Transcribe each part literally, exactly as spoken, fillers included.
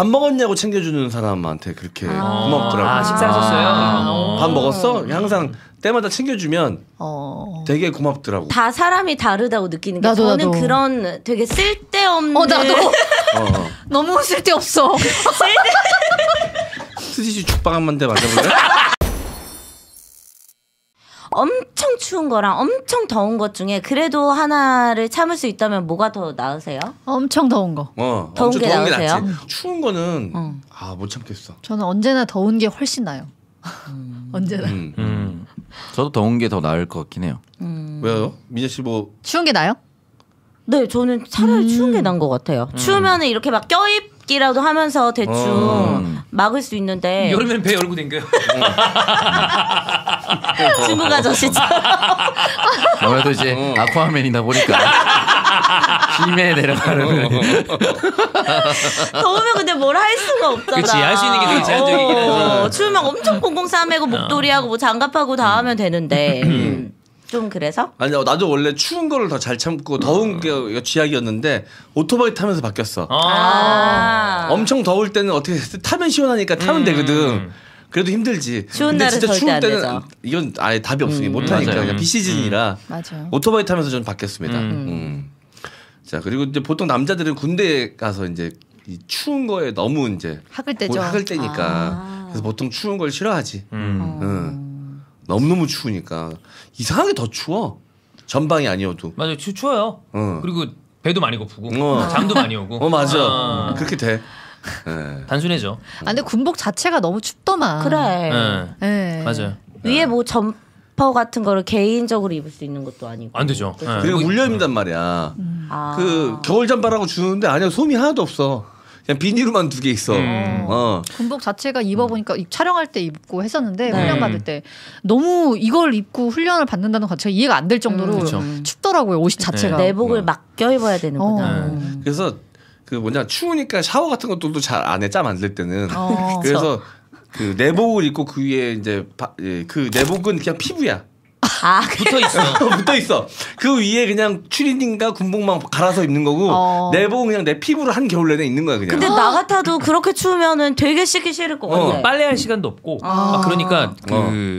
밥 먹었냐고 챙겨주는 사람한테 그렇게 아~ 고맙더라고. 아, 식사하셨어요? 아~ 밥 먹었어? 항상 때마다 챙겨주면 어... 되게 고맙더라고. 다 사람이 다르다고 느끼는 게 나도, 저는 나도. 그런 되게 쓸데없는 어 나도 어. 너무 쓸데없어. 스티치 죽빵 한 대 맞아볼래? 엄청 추운 거랑 엄청 더운 것 중에 그래도 하나를 참을 수 있다면 뭐가 더 나으세요? 엄청 더운 거. 어, 더운 엄청 게 더운 게 나으세요? 낫지. 추운 거는 어. 아, 못 참겠어. 저는 언제나 더운 게 훨씬 나요. 음. 언제나. 음. 음. 저도 더운 게 더 나을 것 같긴 해요. 음. 왜요? 민재 씨 뭐 추운 게 나요? 네, 저는 차라리 음. 추운 게 나은 것 같아요. 음. 추우면은 이렇게 막 껴입기라도 하면서 대충 어. 막을 수 있는데 여름엔 배 열고 댕겨요. 중국 아저씨처럼. 아무래도 이제 어. 아쿠아맨이다 보니까 힘에 내려가는. 더우면 근데 뭘 할 수가 없잖아. 그치, 할 수 있는 게 되게 제한적이긴 어, 하지. 추우면 엄청 꽁꽁 싸매고 목도리하고 뭐 장갑하고 다 하면 되는데 음. 좀 그래서? 아니 나도 원래 추운 거를 더 잘 참고 더운 게 쥐약이었는데 오토바이 타면서 바뀌었어. 아. 엄청 더울 때는 어떻게 타면 시원하니까 타면 음. 되거든. 그래도 힘들지. 추운 근데 날은 진짜 절대 추울 안 때는 되죠. 이건 아예 답이 없으니 음. 못 하니까 맞아요. 그냥 비시즌이라 맞아요. 오토바이 타면서 좀 바뀌었습니다. 음. 음. 자 그리고 이제 보통 남자들은 군대 가서 이제 이 추운 거에 너무 이제 학을 때죠. 학을 때니까 아. 그래서 보통 추운 걸 싫어하지. 음. 응. 너무 너무 추우니까 이상하게 더 추워. 전방이 아니어도. 맞아요. 추, 추워요. 어. 그리고 배도 많이 고프고 어. 잠도 많이 오고. 어 맞아. 어. 그렇게 돼. 네. 단순해져. 아, 근데 군복 자체가 너무 춥더만. 그래. 네. 네. 맞아요. 위에 뭐 점퍼 같은 거를 개인적으로 입을 수 있는 것도 아니고. 안 되죠. 그죠? 네. 그리고 물려입는단 말이야. 음. 아. 그 겨울 잠바라고 주는데 안에 솜이 하나도 없어. 그냥 비닐로만 두 개 있어. 음. 어. 군복 자체가 입어보니까 촬영할 때 입고 했었는데 네. 훈련 받을 때 너무 이걸 입고 훈련을 받는다는 것 자체가 이해가 안 될 정도로 음, 그쵸. 춥더라고요. 옷이 자체가. 내복을 어. 막 껴입어야 되는구나. 어. 음. 그래서 그 뭐냐 추우니까 샤워 같은 것도 잘 안 해. 짬 안 들 때는. 어. 그래서 그 내복을 입고 그 위에 이제 바, 예, 그 내복은 그냥 피부야. 아, 붙어 있어. 붙어 있어. 그 위에 그냥 추리닝과 군복만 갈아서 입는 거고 어. 내복은 그냥 내 피부로 한 겨울 내내 있는 거야 그냥. 근데 나 같아도 그렇게 추우면은 되게 씻기 싫을 것 같아. 어. 빨래할 시간도 없고. 아. 아, 그러니까 그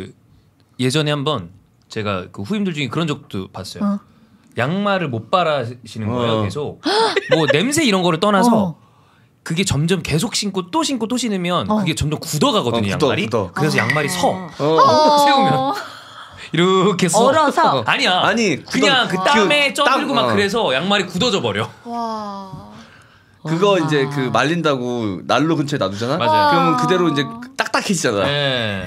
어. 예전에 한번 제가 그 후임들 중에 그런 적도 봤어요. 어. 양말을 못 빨아시는 거예요. 어. 계속. 뭐 냄새 이런 거를 떠나서 어. 그게 점점 계속 신고 또 신고 또 신으면 어. 그게 점점 굳어가거든요. 어, 굳어, 양말이. 굳어. 그래서 양말이 서. 어. 세우면 이렇게 서. 얼어서? 아니야. 아니, 그냥 그 굳어- 땀에 그 쪄들고 땀, 막 어. 그래서 양말이 굳어져 버려. 와. 그거 이제 그 말린다고 난로 근처에 놔두잖아. 맞아요. 그러면 그대로 이제 딱딱해지잖아. 네.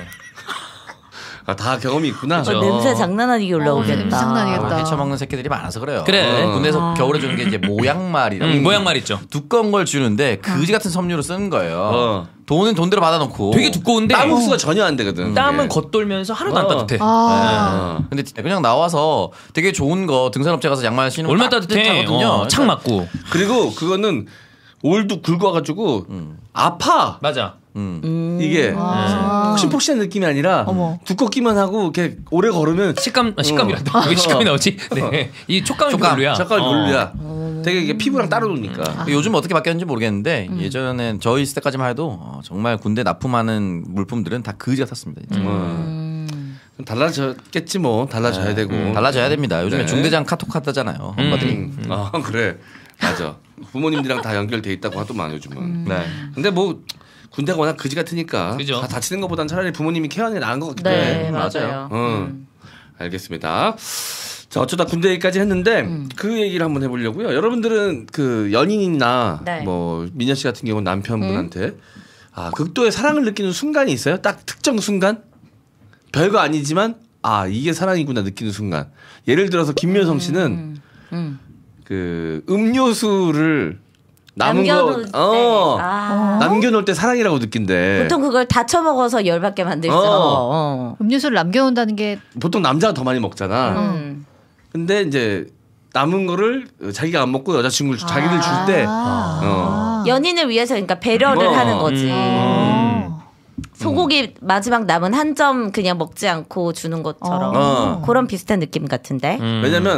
아, 다 경험이 있구나. 그죠. 어, 냄새 장난 아니게 올라오겠다. 냄새 장난 아니겠다. 헤쳐먹는 새끼들이 많아서 그래요. 그래. 어. 군대에서 아. 겨울에 주는 게 이제 모양말이라고. 음, 모양말 있죠. 두꺼운 걸 주는데 그지 같은 섬유로 쓰는 거예요. 어. 돈은 돈대로 받아놓고. 되게 두꺼운데 땀 흡수가 전혀 안 되거든. 땀은 그게. 겉돌면서 하나도 안 어. 따뜻해. 아. 어. 근데 그냥 나와서 되게 좋은 거 등산업체 가서 양말 신으면 얼마나 따뜻해. 따뜻하거든요. 어, 창 맞고. 그리고 그거는 올도 굵어가지고 아파. 맞아. 음. 이게 아. 폭신폭신한 느낌이 아니라 어머. 두껍기만 하고 이렇게 오래 걸으면 식감 아, 식감이란다. 왜 식감이 나오지? 네. 이 촉감이 촉감. 별로야. 잠깐 어. 별로야. 되게 이게 피부랑 따로 노니까. 요즘 어떻게 바뀌었는지 모르겠는데 예전엔 저희 있을 때까지만 해도 어, 정말 군대 납품하는 물품들은 다 그지 같았습니다. 진짜. 어. 좀 달라졌겠지 뭐. 달라져야 되고. 음, 달라져야 됩니다. 요즘에 네. 중대장 카톡 하다잖아요. 엄마들이. 음. 아 그래. 맞아. 부모님들이랑 다 연결돼 있다고 하더만 요즘은. 네. 근데 뭐 군대가 워낙 그지 같으니까 그죠. 다 다치는 것보단 차라리 부모님이 케어하는 게 나은 것 같기도 네, 해. 맞아요. 어. 알겠습니다. 자 어쩌다 군대 얘기까지 했는데 음. 그 얘기를 한번 해보려고요. 여러분들은 그 연인이나 네. 뭐 민현 씨 같은 경우는 남편분한테 아 극도의 사랑을 느끼는 순간이 있어요? 딱 특정 순간? 별거 아니지만 아 이게 사랑이구나 느끼는 순간. 예를 들어서 김여성 씨는 음, 음. 그 음료수를 남은 남겨놓을 거 때. 어, 아. 남겨놓을 때 사랑이라고 느낀대. 보통 그걸 다 처먹어서 열받게 만들죠. 어. 어. 음료수를 남겨놓는다는 게 보통 남자가 더 많이 먹잖아. 음. 근데 이제 남은 거를 자기가 안 먹고 여자친구를 주- 자기를 줄 때 아. 어. 연인을 위해서 그러니까 배려를 어. 하는 거지. 어. 소고기 마지막 남은 한 점 그냥 먹지 않고 주는 것처럼 어. 그런 비슷한 느낌 같은데. 음. 왜냐면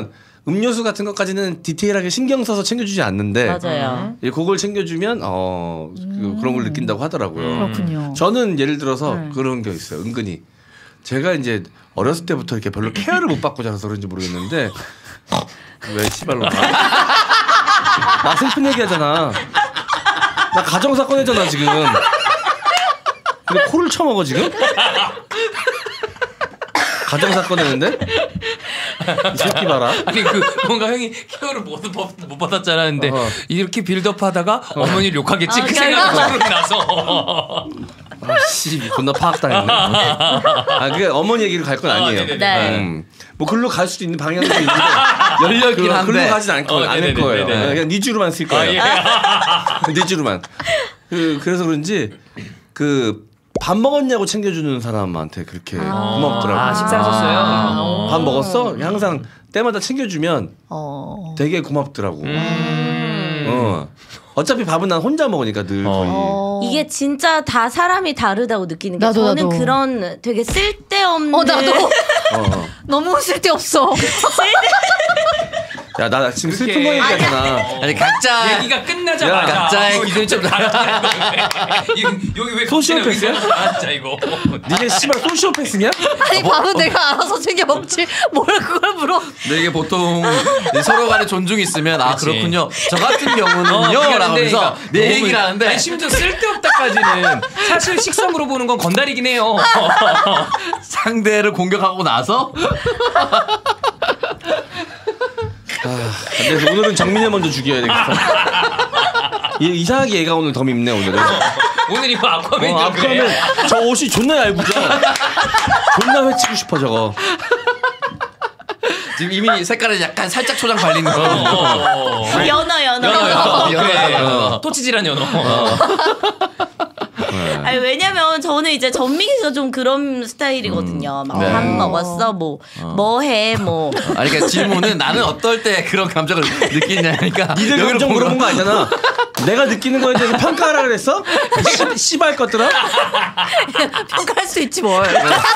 음료수 같은 것까지는 디테일하게 신경 써서 챙겨주지 않는데 맞아요. 예, 그걸 챙겨주면 어 그, 그런 걸 느낀다고 하더라고요. 그렇군요. 저는 예를 들어서 네. 그런 게 있어요. 은근히 제가 이제 어렸을 때부터 이렇게 별로 케어를 못 받고 자라서 그런지 모르겠는데 왜 씨발로 나? 나 슬픈 얘기하잖아. 나 가정사건이잖아 지금. 근데 코를 쳐먹어 지금? 가정사건 했는데? 이 새끼 봐라. 아니 그 뭔가 형이 케어를 못, 못 받았잖아. 근데 어. 이렇게 빌드업하다가 어머니를 욕하겠지. 어, 그 결국- 생각이 나서. 아씨 존나 파악당했네. 아 그게 어머니 얘기를 갈 건 아니에요. 아, 네네네. 네. 음. 뭐 글로 갈 수도 있는 방향도 있는데 열렸긴 그, 한데. 글로 가진 않고 어, 않을 네네네, 거예요. 네네. 그냥 니주로만 쓸 아, 거예요. 예. 니주로만. 그 그래서 그런지 그 밥 먹었냐고 챙겨주는 사람한테 그렇게 고맙더라고. 아, 식사하셨어요? 밥 먹었어? 항상 때마다 챙겨주면 어. 되게 고맙더라고. 음. 어. 어차피 밥은 난 혼자 먹으니까 늘 거의. 어. 이게 진짜 다 사람이 다르다고 느끼는 게 나도, 저는 나도. 그런 되게 쓸데없는 어 나도 어. 너무 쓸데없어. 야, 나 지금 슬픈 거 그렇게- 얘기하잖아. 아니 각자 얘기가 끝나자마자 야, 각자의 어, 이거 좀 여기 왜 소시오패스야? 진짜 이거. 니네 씨발 소시오패스냐? 아니 밥은 내가 알아서 챙겨 먹지. 뭘 그걸 물어? 근데 이게 보통 서로 간에 존중이 있으면 아 그치. 그렇군요. 저 같은 경우는요. 어, 라고 그러니까 하면서 그러니까 내 너무- 얘기를 하는데 아니, 심지어 쓸데없다까지는 사실 식성으로 보는 건 건달이긴 해요. 상대를 공격하고 나서 근데 오늘은 정민이 먼저 죽여야 되겠어. 얘 이상하게 얘가 오늘 더 밉네 오늘은. 오늘 이거 아쿠아맨 어, 아까는 저 옷이 존나 얇구죠. 존나 회치고 싶어 저거. 지금 이미 색깔은 약간 살짝 초장 발린 거. 어. 연어 연어. 연어, 연어. 연어, 그래. 연어. 토치질한 연어. 아니 왜냐면 저는 이제 전민기 씨가 좀 그런 스타일이거든요. 막 네. 밥 먹었어, 뭐 뭐 해, 뭐. 아니 그러니까 질문은 나는 어떨 때 그런 감정을 느끼냐니까. 니들 여기를 감정 보고 물어본 거 아니잖아. 내가 느끼는 거에 대해서 평가하라 그랬어? 씨- 씨발 것들아? 평가할 수 있지 뭘.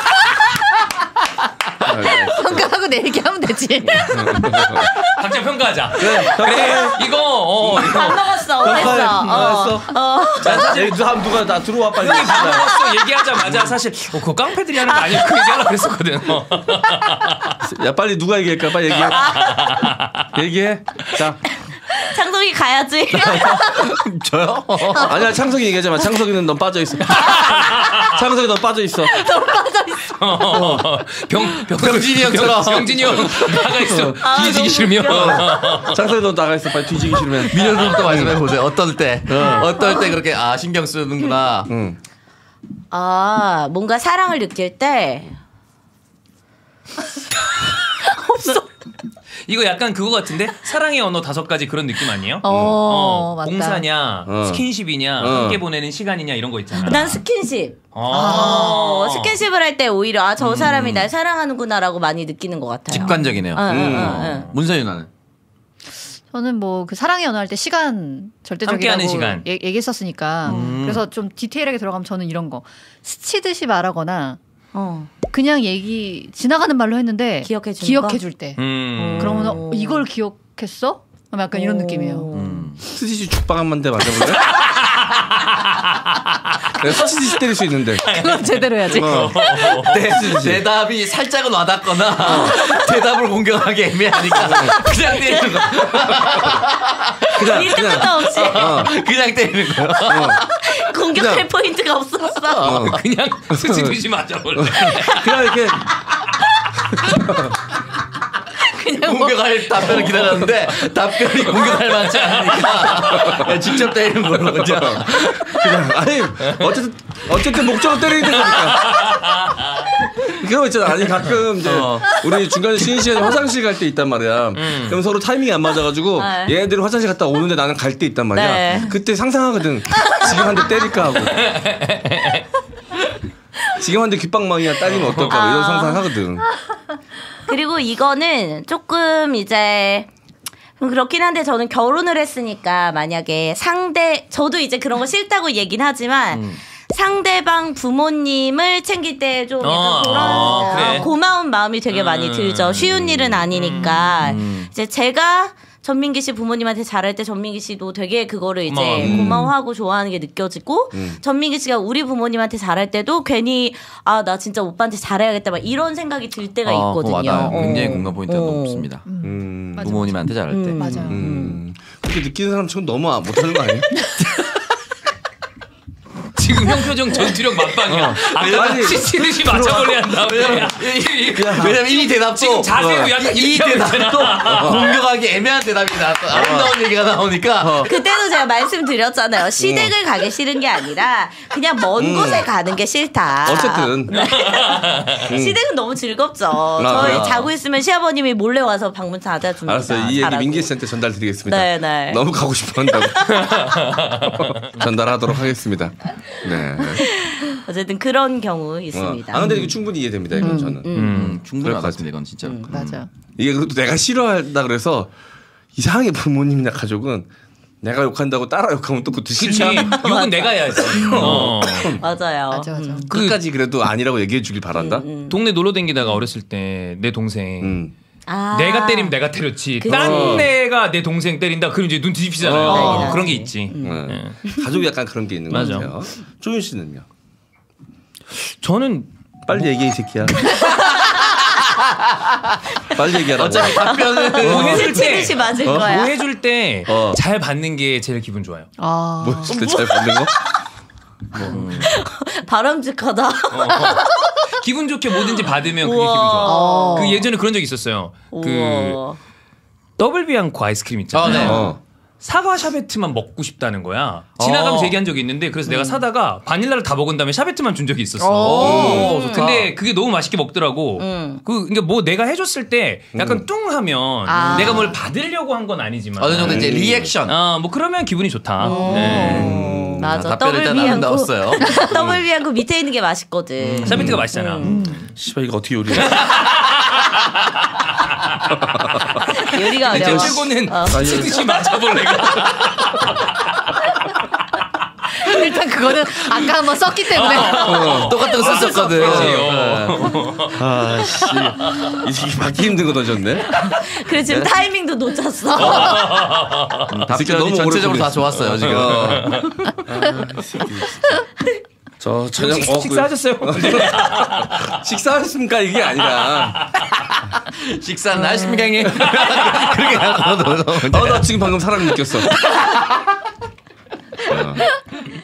평가하고 내 얘기하면 되지. 각자 평가하자. 그래, 그래, 이거 어, 밥 이거 먹었어, 어땠어? 알았어. 어. 자, 사실 다음 누가 나 들어와 빨리. 형이 밥 먹었어 얘기하자마자 사실 어, 그거 깡패들이 하는 거 아니야? 그 얘기하려고 그랬었거든. 어. 야 빨리 누가 얘기할까? 빨리 얘기해. 얘기해. 자. 창석이 가야지. 저요? 아니야 창석이 얘기하지 마. 창석이는 넌 빠져 있어. 창석이 넌 빠져 있어. 어. 병, 병, 병진이 형처럼. 병진이 형 나가 있어. 아, 뒤지기 너무 싫으면. 창석이 넌 나가 있어. 빨리 뒤지기 싫으면. 민현님 또 말씀해 보세요. 어떨 때, 어떨 때 그렇게 아 신경 쓰는구나. 응. 아, 뭔가 사랑을 느낄 때 이거 약간 그거 같은데 사랑의 언어 다섯 가지 그런 느낌 아니에요? 어, 맞다. 공사냐, 어. 스킨십이냐, 어. 함께 보내는 시간이냐 이런 거 있잖아. 난 스킨십. 아. 어, 스킨십을 할 때 오히려 아, 저 사람이 날 사랑하는구나라고 많이 느끼는 것 같아요. 직관적이네요. 응, 응, 음. 응, 응. 문선이 나는. 저는 뭐 그 사랑의 언어 할 때 시간 절대적이라고 함께하는 시간. 얘- 얘기했었으니까 그래서 좀 디테일하게 들어가면 저는 이런 거 스치듯이 말하거나 어. 그냥 얘기 지나가는 말로 했는데 기억해 주는 기억해 거? 줄 때 음. 그러면 어, 이걸 기억했어? 그럼 약간 이런 느낌이에요. 음. 스티치 죽방 한 대 맞아볼래? 내가 스티치 때릴 수 있는데. 그건 제대로 해야지. 어. 대, 대답이 살짝은 와닿거나 대답을 공격하기 애매하니까 그냥 때리는 거. 그냥 밑도 그냥 끝도 없이 어, 그냥 때리는 거요. 어. 공격할 그냥- 포인트가 없었어. 어. 그냥 스치듯이 맞아볼래. 그냥 이렇게 공격할 답변을 기다렸는데 답변이 공격할 만치 않으니까 그냥 직접 때리는 걸로 그죠. 그냥 아니 어쨌든 어쨌든 목적을 때리는 거니까. 그런 거 있잖아. 아니 가끔 이제 어. 우리 중간에 쉬는 시간에 화장실 갈 때 있단 말이야. 그럼 서로 타이밍이 안 맞아가지고 네. 얘네들이 화장실 갔다 오는데 나는 갈 때 있단 말이야. 네. 그때 상상하거든. 지금 한 대 때릴까 하고. 지금 한 대 귓방망이나 따리면 어떨까 뭐 이런 아. 상상하거든. 그리고 이거는 조금 이제 그렇긴 한데 저는 결혼을 했으니까 만약에 상대 저도 이제 그런 거 싫다고 얘긴 하지만 음. 상대방 부모님을 챙길 때 좀 약간 어, 그런 어, 그래. 고마운 마음이 되게 많이 음. 들죠. 쉬운 일은 아니니까 이제 제가 전민기 씨 부모님한테 잘할 때 전민기 씨도 되게 그거를 이제 고마워. 고마워하고 좋아하는 게 느껴지고 음. 전민기 씨가 우리 부모님한테 잘할 때도 괜히 아 나 진짜 오빠한테 잘해야겠다 막 이런 생각이 들 때가 어, 있거든요. 그거 와닿아요. 어. 굉장히 공감 포인트가 어. 높습니다. 음. 맞아, 부모님한테 잘할 때. 음. 맞아요. 음. 그렇게 느끼는 사람 지금 너무 못하는 거 아니에요? 지금 형 표정 전투력 만빵이야. 아까 아니, 치치듯이 맞춰볼래 한 다음에 왜냐면 이 대답도 지금 자세히 약간 이 이렇게 하고 대답도 공격하기 애매한 대답이 나왔어. 아름다운 얘기가 나오니까 그때도 제가 말씀드렸잖아요. 시댁을 가기 싫은 게 아니라 그냥 먼 곳에 가는 게 싫다. 어쨌든 시댁은 너무 즐겁죠. 저희 아, 그래요? 자고 있으면 시아버님이 몰래 와서 방문 닫아줍니다. 알았어요. 이 얘기 잘하고. 민기 씨한테 전달드리겠습니다. 네, 네. 너무 가고 싶어 한다고 전달하도록 하겠습니다. 네. 어쨌든 그런 경우 어. 있습니다. 아 근데 이거 충분히 이해됩니다. 이건 저는. 음, 충분히 그럴 것 와닿습니다. 이건 진짜. 음, 맞아. 이게 그래도 내가 싫어한다 그래서 이상하게 부모님이나 가족은 내가 욕한다고 따라 욕하면 또 그것도 그치. 싫다. 욕은 내가 해야지. 어. 맞아요. 맞아, 맞아. 음. 끝까지 그래도 아니라고 얘기해 주길 바란다. 동네 놀러 다니다가 어렸을 때 내 동생 음. 아. 내가 때리면 내가 때렸지. 그치. 딴 애가 내 동생 때린다. 그럼 이제 눈 뒤집히잖아요. 어. 그런 게 있지. 네. 네. 가족이 약간 그런 게 있는 것 맞아. 같아요. 조윤 씨는요? 저는 빨리 얘기해 이 새끼야. 빨리 얘기하라고. 어차피 답변은 오해줄 치치듯이 때 맞을 어? 거야. 오해줄 때 잘 어. 받는 게 제일 기분 좋아요. 아. 뭐 했을 때 잘 받는 거? 바람직하다. 기분 좋게 뭐든지 받으면 그게 우와. 기분 좋아. 어. 그 예전에 그런 적 있었어요. 그 우와. 더블 비앙코 아이스크림 있잖아요. 아, 네. 어. 사과 샤베트만 먹고 싶다는 거야. 지나가면서 어. 얘기한 적이 있는데 그래서 내가 사다가 바닐라를 다 먹은 다음에 샤베트만 준 적이 있었어. 오, 음. 좋다. 근데 그게 너무 맛있게 먹더라고. 음. 그 그러니까 뭐 내가 해줬을 때 약간 음. 뚱하면 아. 내가 뭘 받으려고 한 건 아니지만 어느 정도 이제 리액션. 아, 뭐 그러면 기분이 좋다. 네. 음, 맞아. 답변 더블 일단 비앙코. 아름다웠어요. 더블 비앙코 밑에 있는 게 맛있거든. 샤베트가 맛있잖아. 씨발 이거 어떻게 요리해? 요리가 이제 어려워. 최고는 어. 치듯이 맞아볼래가. 일단 그거는 아까 한번 썼기 때문에 어, 똑같은 거 썼었거든. 그렇지. 아씨 이 새끼 받기 힘든 거 던졌네. 그래 지금 타이밍도 놓쳤어. 새끼 너무 답변이 전체적으로 오래 다 좋았어요 지금. 아, 저 저녁 식- 먹고 식사하셨어요? 식사하셨습니까 이게 아니라. 식사는 하십니까 형님? 그렇게 하고 어, 나 지금 방금 사랑 느꼈어. 어.